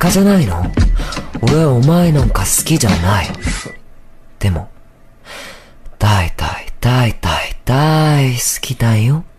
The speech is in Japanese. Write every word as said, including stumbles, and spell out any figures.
カじゃないの？俺はお前なんか好きじゃない。でも、大大大大大好きだよ。